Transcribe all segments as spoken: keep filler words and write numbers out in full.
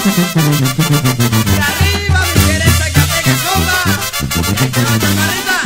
Y arriba mi querida Zacatecas, compa. Y ahí te va chaparrita.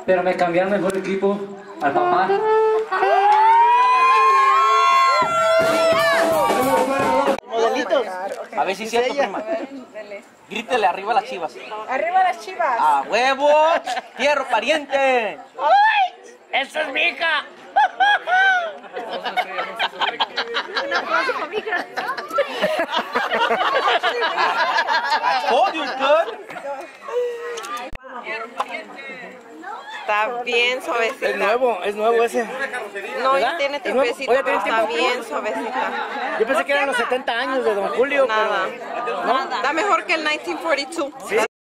pero me cambiaron mejor equipo al papá. Modelitos. A ver si es cierto, prima. Grítele arriba a las chivas. Arriba las chivas. ¡A huevo! ¡Fierro, pariente! ¡Ay! ¡Esa es mi hija! Una cosa para mi hija. I told you, good. Está bien suavecita. Es nuevo, es nuevo ese. No, ya tiene tiempecito, Oye, pero ¿tiene está tiempo? bien suavecita. Yo pensé que eran los setenta años de Don Julio. Nada. Pero... ¿no? Está mejor que el mil novecientos cuarenta y dos. Sí.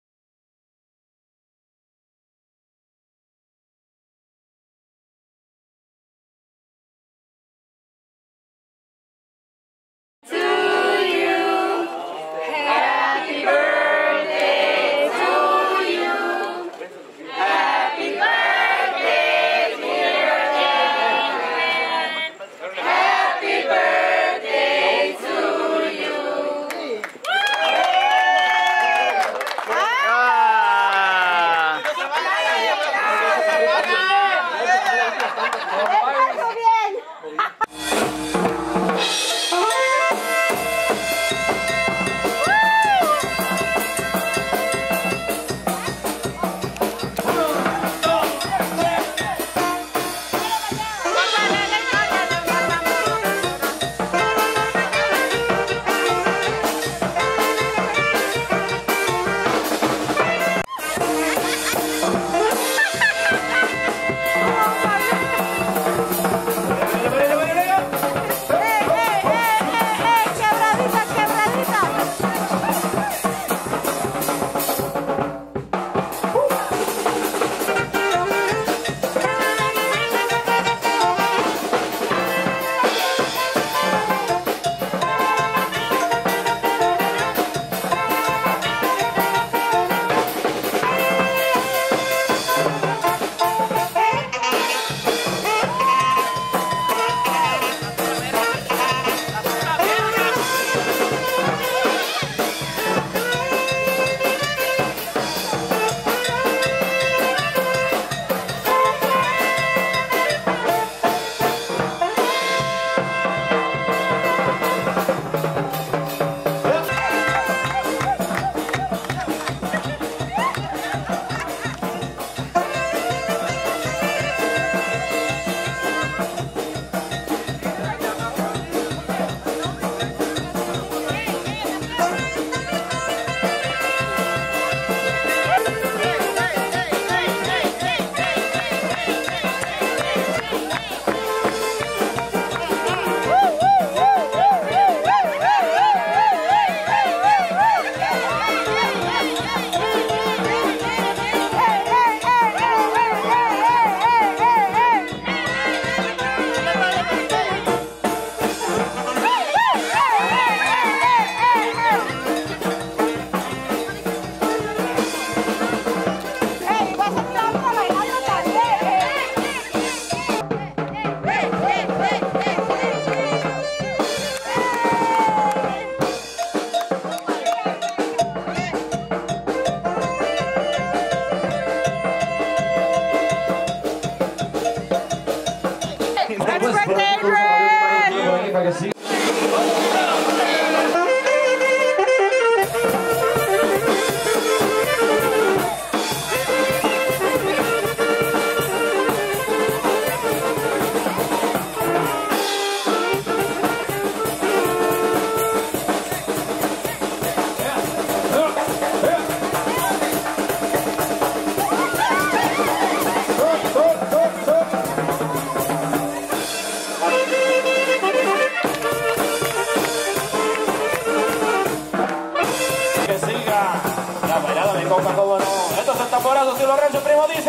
Cómo no. Estos son tamborazos y los ranchos, primo, dice.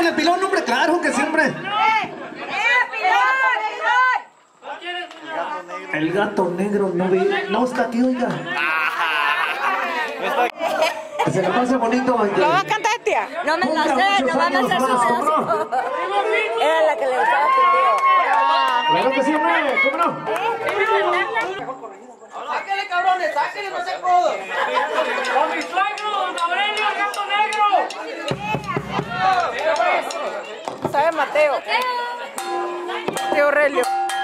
el pilón, hombre, claro que siempre. El gato negro no ve, no está aquí, oiga. Que se le pase bonito, oiga. ¿Lo va a cantar, tía? No me la sé, no van a hacer su pedazo. Era la que le gustaba a tu tío. Claro que sí, hombre, ¿cómo no? ¡Sáquenle, cabrones! ¡Sáquenle, no se codo! ¡Con mi suegro, don Aurelio, el gato negro! ¿Sabe Mateo? Tío Aurelio.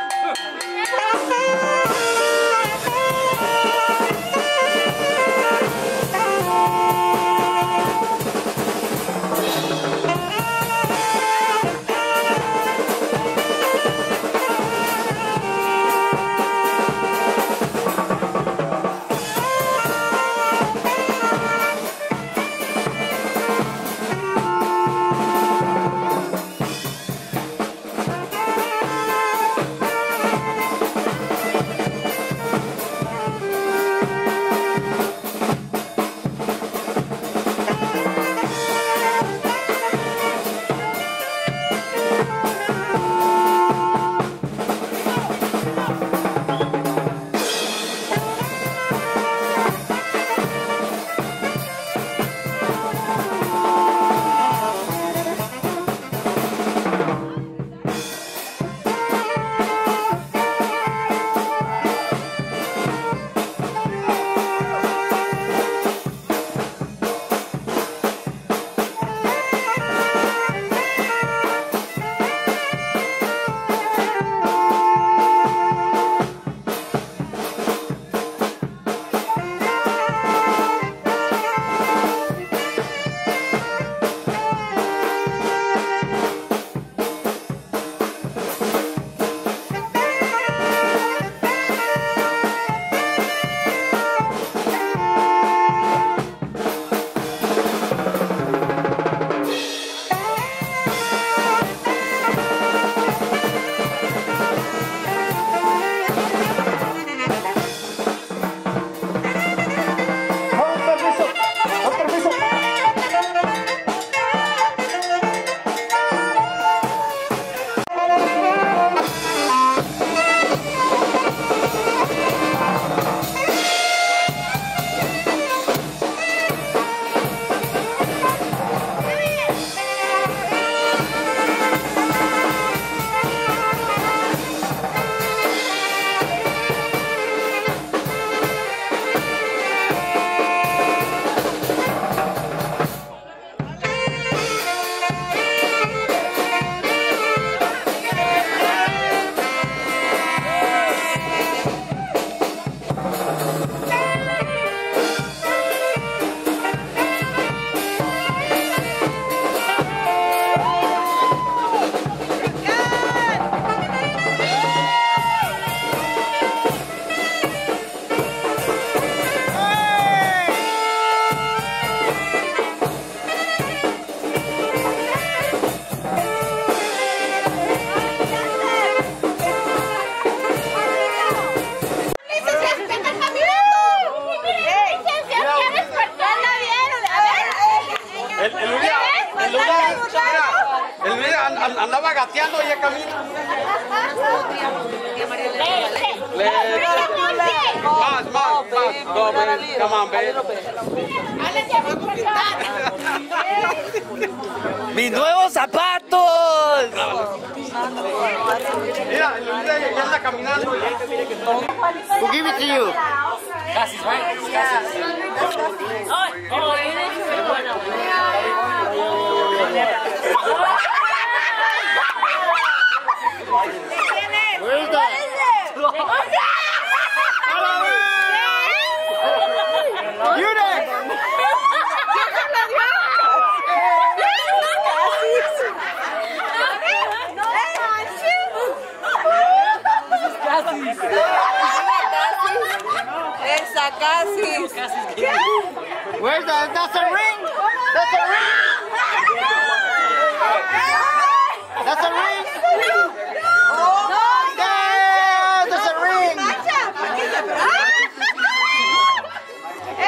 andaba gateando y ya camina. Más, más, más. Go, baby. Come on, baby. ¡Mis nuevos zapatos! Mira, el Luis ya anda caminando. Who give it to you? Cassis, right? Cassis. Oh, Where is that? You next! Esa Cassis. Where's that? That's a ring! That's a ring! That's a ring! Yeah, that's a ring!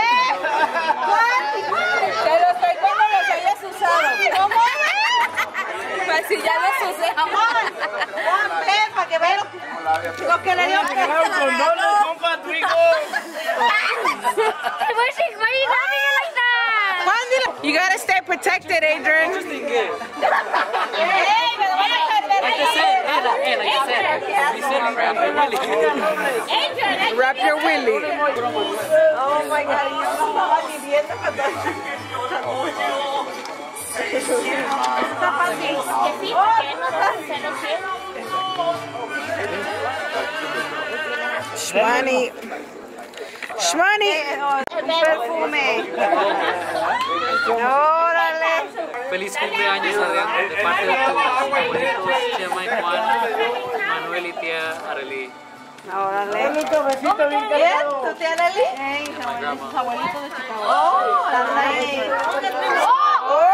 Pero estoy como los hayas usado. ¿Cómo? que le dio. Why is she why are you laughing like that? You gotta stay protected, Adrian. Like I said, Anna, Anna, like I said, you said it, grab your willy. Adrian, Wrap your willy. Oh my God, yo no estaba ni viendo cuando... Shmani. Shmani. Perfume. Órale. Feliz cumpleaños, Adrián, de parte de tus abuelitos, Chema y Juan, Manuel y tía Arely. Órale. ¿Bien? ¿Tu tía Leli? Sus abuelitos de Chicago. Oh, ¡Oh!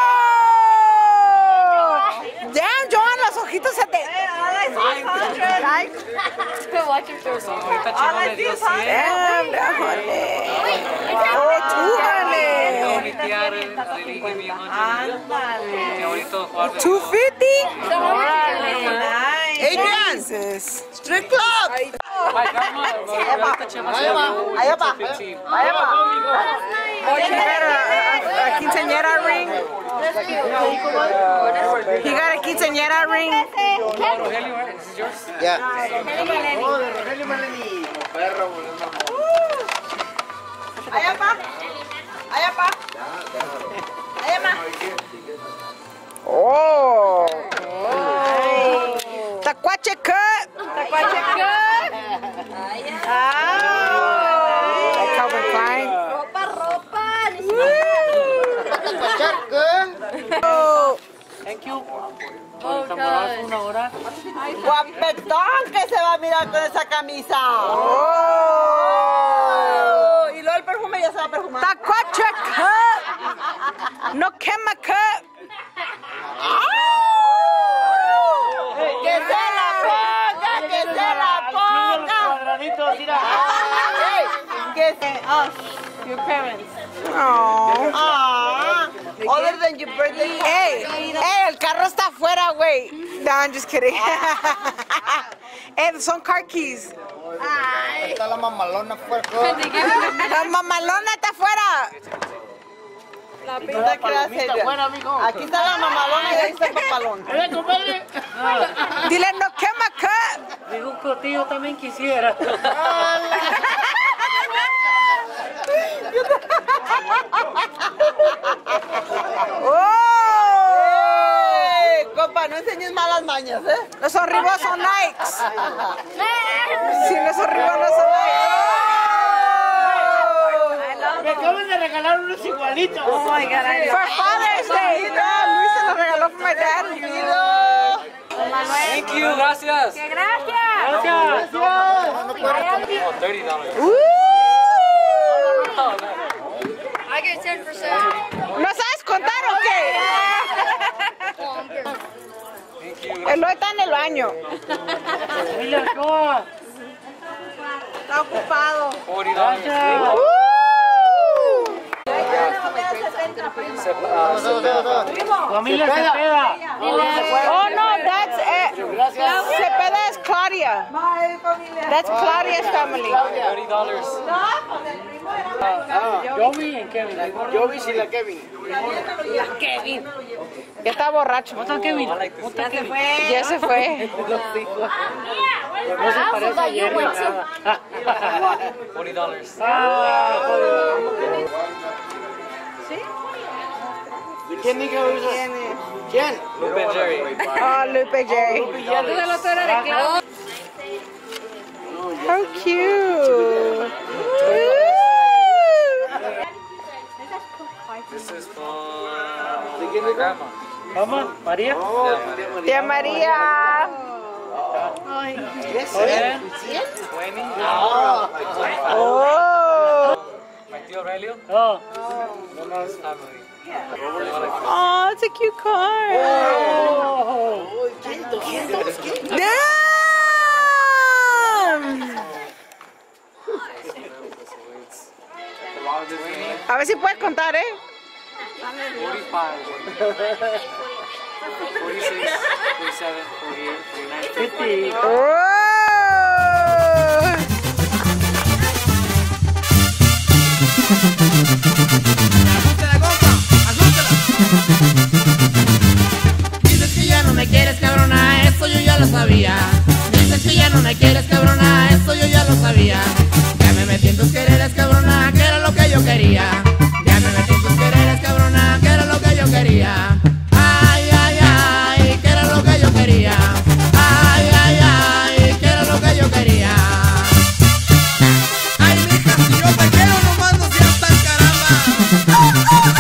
Damn, Joan, los ojitos se te... Ay. watch your show. Ahorita Chema le dio cien. Damn, déjale. Oh, tú, dale. Mi tía Arely y mi mi abuelito Juan. two fifty? nice. Adrian. Street Club. My grandma, ahorita Chema se dio Allá va. fifteen. Allá va. He got a, a quinceañera ring. He got a quinceañera ring. Rogelio, right? This is yours? Allá va. Allá va. Allá va. Oh. Tacuache cut. Tacuache cut. Ah. Like Calvin Klein. Ropa, ropa. Oh. Thank you. Por una hora. Guapetón que se va a mirar con esa camisa. Oh. Y luego el perfume ya se va a perfumar. Tacuache cut. No quema cut. Que se la ponga, que se la ponga. Que se... Your parents. Oh. Ah, other than your birthday. Hey, hey, el carro está afuera, güey. No, I'm just kidding. Hey, son car keys. Está la mamalona fuerte. La mamalona está afuera. No te creas, ella. Aquí está la mamalona y ahí está el papalón. Dile, no quema cut. Digo que tío también quisiera. ¡Oh! Compa, no enseñes malas mañas, ¿eh? Los horribos son Nikes. Sí, los horribos no son Nikes. Me acaban de regalar unos igualitos. Oh my God. For Father's Day. No, Luis se los regaló for my dad. Thank you, gracias. Gracias. Gracias. Oh, thirty dollars. Ooh. I get ten percent. ¿No sabes contar o qué? Thank you. El hoy está en el baño. Está ocupado. forty dollars. Woo. Familia Cepeda. Oh no, that's it. Cepeda is Claudia. That's Claudia's family. thirty dollars. Joey y Kevin. Joey y la Kevin. Ya está borracho. ¿Dónde Kevin? Ya se fue. Ya se fue. No se parece a Jerry. forty dollars. ¿Quién dijo eso? ¿Quién? Lupe and Jerry. Oh, Lupe Jerry. How cute. This is from my grandma. ¿Cómo? ¿María? Tía María. twenty. Oh. My tío Aurelio. Oh. His family. Oh, it's a cute car. Oh. Damn. A ver si puedes contar, ¿eh? forty-five. forty-six, forty-seven, forty-eight, forty-nine, fifty. fifty. Oh. oh, oh, oh.